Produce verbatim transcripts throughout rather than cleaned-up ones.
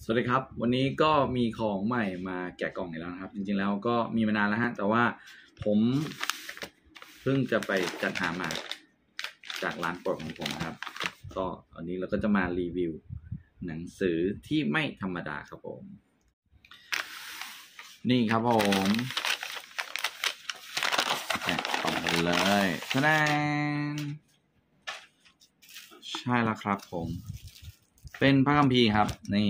สวัสดีครับวันนี้ก็มีของใหม่มาแกะกล่องอีกแล้วนะครับจริงๆแล้วก็มีมานานแล้วฮะแต่ว่าผมเพิ่งจะไปจัดหามาจากร้านโปรดของผมนะครับก็วันนี้เราก็จะมารีวิวหนังสือที่ไม่ธรรมดาครับผมนี่ครับผมแกะกล่องเลยทะแนนใช่แล้วครับผมเป็นพระคัมภีร์ครับนี่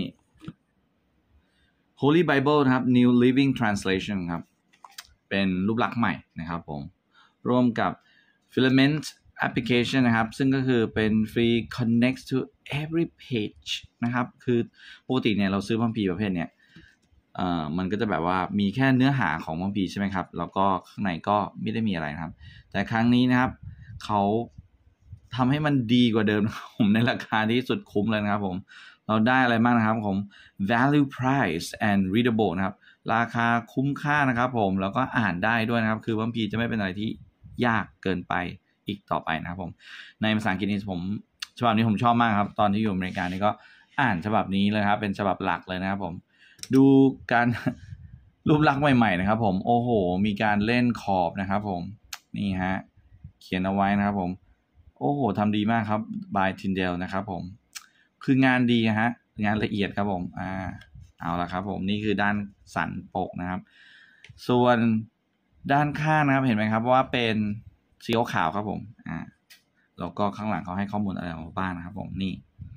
Holy Bible นะครับ New Living Translation ครับเป็นรูปลักษณ์ใหม่นะครับผมร่วมกับ Filament Application นะครับซึ่งก็คือเป็น Free Connects to every page นะครับคือปกติเนี่ยเราซื้อพระคัมภีร์ประเภทเนี่ยเอ่อมันก็จะแบบว่ามีแค่เนื้อหาของพระคัมภีร์ใช่ไหมครับแล้วก็ข้างในก็ไม่ได้มีอะไรนะครับแต่ครั้งนี้นะครับเขาทำให้มันดีกว่าเดิมผมในราคาที่สุดคุ้มเลยนะครับผมเราได้อะไรบ้างนะครับผม value price and readable นะครับราคาคุ้มค่านะครับผมแล้วก็อ่านได้ด้วยนะครับคือพระคัมภีร์จะไม่เป็นอะไรที่ยากเกินไปอีกต่อไปนะครับผมในภาษาอังกฤษนี่ผมฉบับนี้ผมชอบมากครับตอนที่อยู่อเมริกานี่ก็อ่านฉบับนี้เลยครับเป็นฉบับหลักเลยนะครับผมดูการรูปลักษณ์ใหม่ๆนะครับผมโอ้โหมีการเล่นขอบนะครับผมนี่ฮะเขียนเอาไว้นะครับผมโอ้โหทำดีมากครับ by Tyndale นะครับผมคืองานดีฮะงานละเอียดครับผมอ่าเอาละครับผมนี่คือด้านสันปกนะครับส่วนด้านข้างนะครับเห็นไหมครับว่าเป็นสีขาวครับผมอ่าแล้วก็ข้างหลังเขาให้ข้อมูลอะไรมาบ้างนะครับผมนี่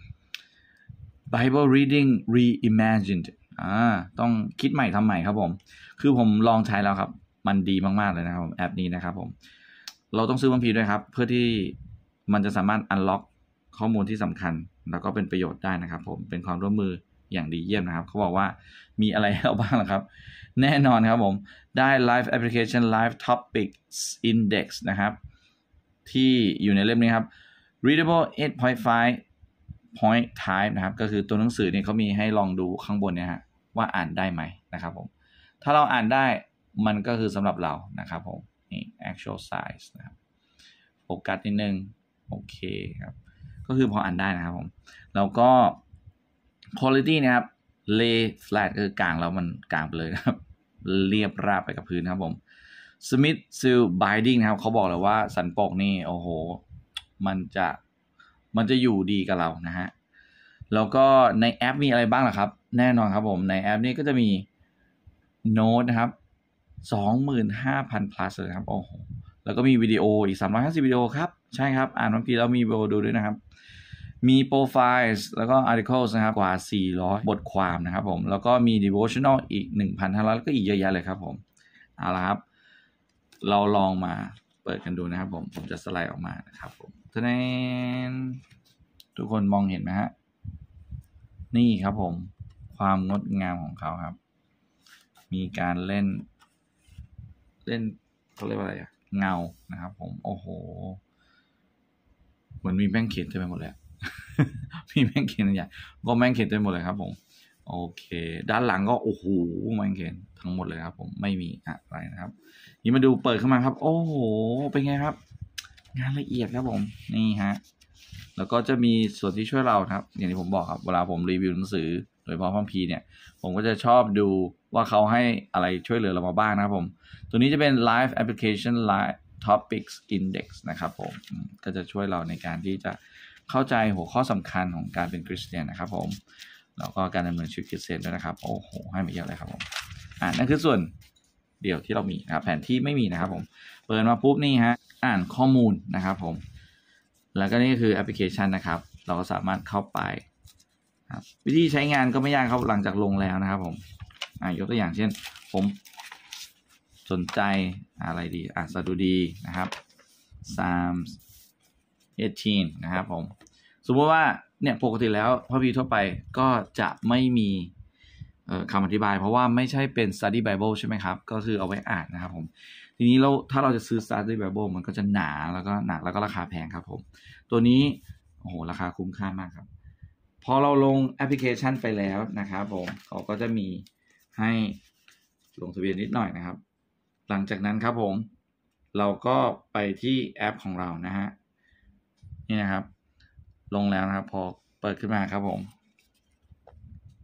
Bible Reading Reimagined อ่าต้องคิดใหม่ทำใหม่ครับผมคือผมลองใช้แล้วครับมันดีมากๆเลยนะครับแอปนี้นะครับผมเราต้องซื้อพระคัมภีร์ด้วยครับเพื่อที่มันจะสามารถ unlock ข้อมูลที่สำคัญแล้วก็เป็นประโยชน์ได้นะครับผมเป็นความร่วมมืออย่างดีเยี่ยมนะครับเขาบอกว่ามีอะไรให้เราบ้างล่ะครับแน่นอนครับผมได้ Live Application Live Topics Index นะครับที่อยู่ในเล่มนี้ครับ Readable เอ็ด point ไฟว์ point type นะครับก็คือตัวหนังสือเนี่ยเขามีให้ลองดูข้างบนเนี่ยฮะว่าอ่านได้ไหมนะครับผมถ้าเราอ่านได้มันก็คือสำหรับเรานะครับผมนี่ actual size นะครับโฟกัสนิดนึงโอเคครับก็คือพออ่านได้นะครับผมแล้วก็ quality นะครับ lay flat คือกลางแล้วมันกลางไปเลยครับเรียบราบไปกับพื้นครับผม Smith Seal Binding นะครับเขาบอกเลยว่าสันปกนี่โอ้โหมันจะมันจะอยู่ดีกับเรานะฮะแล้วก็ในแอปมีอะไรบ้างล่ะครับแน่นอนครับผมในแอปนี้ก็จะมีโน้ตนะครับ สองหมื่นห้าพัน plus เลยครับโอ้โหแล้วก็มีวิดีโออีกสามร้อยห้าสิบวิดีโอครับใช่ครับอ่านบางทีแล้วมีวิดีโอดูด้วยนะครับมีโปรไฟล์แล้วก็ articles นะครับกว่าสี่ร้อยบทความนะครับผมแล้วก็มี devotional อีก หนึ่งพันห้าร้อย แล้วก็อีกเยอะแยะเลยครับผมเอาละครับเราลองมาเปิดกันดูนะครับผมผมจะสไลด์ออกมานะครับผมทะแนนทุกคนมองเห็นไหมฮะนี่ครับผมความงดงามของเขาครับมีการเล่นเล่นเขาเรียกว่าอะไรอะเงานะครับผมโอ้โหเหมือนมีแม่งเขียนเต็มไปหมดเลย มีแม่งเขียนอะไรอย่างก็แม่งเขียนเต็มหมดเลยครับผมโอเคด้านหลังก็โอ้โหแม่งเขียนทั้งหมดเลยครับผมไม่มีอะไรนะครับนี่มาดูเปิดเข้ามาครับโอ้โหเป็นไงครับงานละเอียดครับผมนี่ฮะแล้วก็จะมีส่วนที่ช่วยเราครับอย่างที่ผมบอกครับเวลาผมรีวิวหนังสือโดยเฉพาะพระคัมภีร์เนี่ยผมก็จะชอบดูว่าเขาให้อะไรช่วยเหลือเรามาบ้างนะครับผมตัวนี้จะเป็น Live Application Live Topics Index นะครับผมก็จะช่วยเราในการที่จะเข้าใจหัวข้อสำคัญของการเป็นคริสเตียนนะครับผมแล้วก็การดำเนินชีวิตคริสเตียนด้วยนะครับโอ้โหให้มาเยอะเลยครับผมอ่านั่นคือส่วนเดียวที่เรามีนะครับแผนที่ไม่มีนะครับผมเปิดมาปุ๊บนี่ฮะอ่านข้อมูลนะครับผมแล้วก็นี่คือแอปพลิเคชันนะครับเราก็สามารถเข้าไปครับวิธีใช้งานก็ไม่ยากครับหลังจากลงแล้วนะครับผมอ่ายกตัวอย่างเช่นผมสนใจอะไรดีอ่ะสดุดีนะครับ Psalms สิบแปดนะครับผมสมมติว่าเนี่ยปกติแล้วพระคัมภีร์ทั่วไปก็จะไม่มีคำอธิบายเพราะว่าไม่ใช่เป็น study bible ใช่ไหมครับก็คือเอาไว้อ่านนะครับผมทีนี้เราถ้าเราจะซื้อ study bible มันก็จะหนาแล้วก็หนักแล้วก็ราคาแพงครับผมตัวนี้โอ้โหราคาคุ้มค่ามากครับพอเราลงแอปพลิเคชันไปแล้วนะครับผมเขาก็จะมีให้ลงทะเบียนนิดหน่อยนะครับหลังจากนั้นครับผมเราก็ไปที่แอปของเรานะฮะนี่นะครับลงแล้วนะครับพอเปิดขึ้นมาครับผม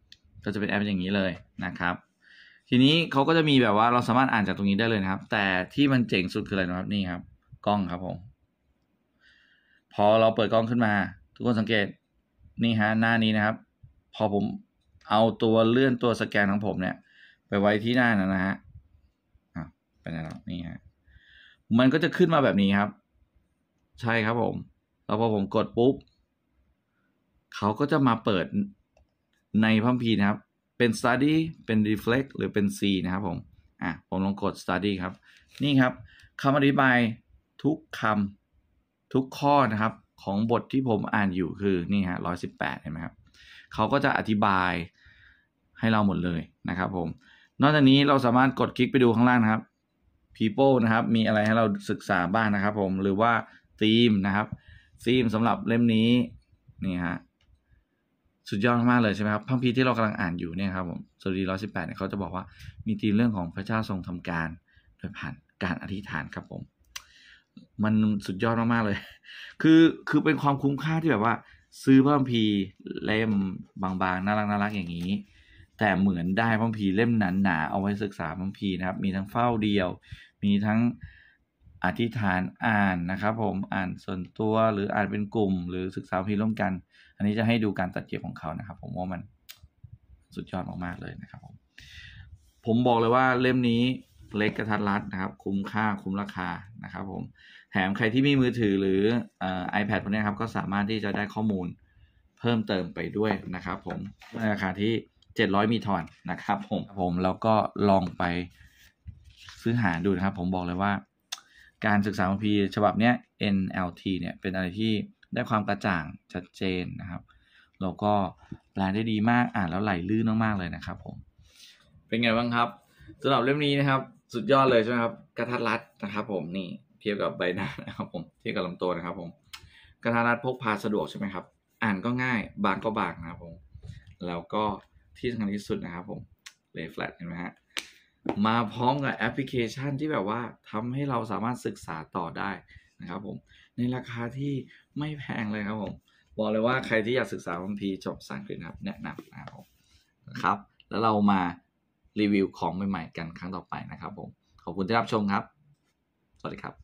ก็จะเป็นแอปอย่างนี้เลยนะครับทีนี้เขาก็จะมีแบบว่าเราสามารถอ่านจากตรงนี้ได้เลยนะครับแต่ที่มันเจ๋งสุดคืออะไรนะครับนี่ครับกล้องครับผมพอเราเปิดกล้องขึ้นมาทุกคนสังเกตนี่ฮะหน้านี้นะครับพอผมเอาตัวเลื่อนตัวสแกนของผมเนี่ยไปไว้ที่หน้านั้นนะฮะอ่ะเป็นไงครับนี่ฮะมันก็จะขึ้นมาแบบนี้ครับใช่ครับผมแล้วพอผมกดปุ๊บเขาก็จะมาเปิดในพระคัมภีร์นะครับเป็น study เป็น reflect หรือเป็น C นะครับผมอ่ะผมลองกด study ครับนี่ครับคำอธิบายทุกคำทุกข้อนะครับของบทที่ผมอ่านอยู่คือนี่ฮะร้อยสิบแปดเห็นไหมครับเขาก็จะอธิบายให้เราหมดเลยนะครับผมนอกจากนี้เราสามารถกดคลิกไปดูข้างล่างนะครับ people นะครับมีอะไรให้เราศึกษาบ้างนะครับผมหรือว่า theme นะครับ theme สำหรับเล่มนี้นี่ฮะสุดยอดมากเลยใช่ไหมครับพระคัมภีร์ที่เรากำลังอ่านอยู่เนี่ยครับผมสดุดีร้อยสิบแปดเนี่ยเขาจะบอกว่ามีธีมเรื่องของพระเจ้าทรงทำการโดยผ่านการอธิษฐานครับผมมันสุดยอดมากๆเลยคือคือเป็นความคุ้มค่าที่แบบว่าซื้อพระคัมภีร์เล่มบางๆน่ารักน่ารักอย่างนี้แต่เหมือนได้พระคัมภีร์เล่มหนาๆเอาไว้ศึกษาพระคัมภีร์นะครับมีทั้งเฝ้าเดียวมีทั้งอธิษฐานอ่านนะครับผมอ่านส่วนตัวหรืออ่านเป็นกลุ่มหรือศึกษาพระคัมภีร์ร่วมกันอันนี้จะให้ดูการตัดเก็บของเขานะครับผมว่ามันสุดยอดมากๆเลยนะครับผมผมบอกเลยว่าเล่มนี้เล็กกระทัดรัดนะครับคุ้มค่าคุ้มราคานะครับผมแถมใครที่มีมือถือหรือเอ่อ iPad พวกนี้ครับก็สามารถที่จะได้ข้อมูลเพิ่มเติมไปด้วยนะครับผมในราคาที่เจ็ดร้อยมีทอนนะครับผมผมแล้วก็ลองไปซื้อหาดูนะครับผมบอกเลยว่าการศึกษาพระคัมภีร์ฉบับเนี้ย เอ็น แอล ที เนี่ยเป็นอะไรที่ได้ความกระจ่างชัดเจนนะครับแล้วก็แปลได้ดีมากอ่านแล้วไหลลื่นมากๆเลยนะครับผมเป็นไงบ้างครับสำหรับเล่มนี้นะครับสุดยอดเลยใช่ไหมครับกระทัดรัดนะครับผมนี่เทียบกับใบหน้านะครับผมเทียบกับลำตัวนะครับผมกระทัดรัดพกพาสะดวกใช่ไหมครับอ่านก็ง่ายบางก็บางนะครับผมแล้วก็ที่สำคัญที่สุดนะครับผมเลย์แฟลตเห็นไหมฮะมาพร้อมกับแอปพลิเคชันที่แบบว่าทำให้เราสามารถศึกษาต่อได้นะครับผมในราคาที่ไม่แพงเลยครับผมบอกเลยว่าใครที่อยากศึกษาพระคัมภีร์จบภาษาอังกฤษนะครับแนะนำนะครับผมครับแล้วเรามารีวิวของใหม่ๆกันครั้งต่อไปนะครับผมขอบคุณที่รับชมครับสวัสดีครับ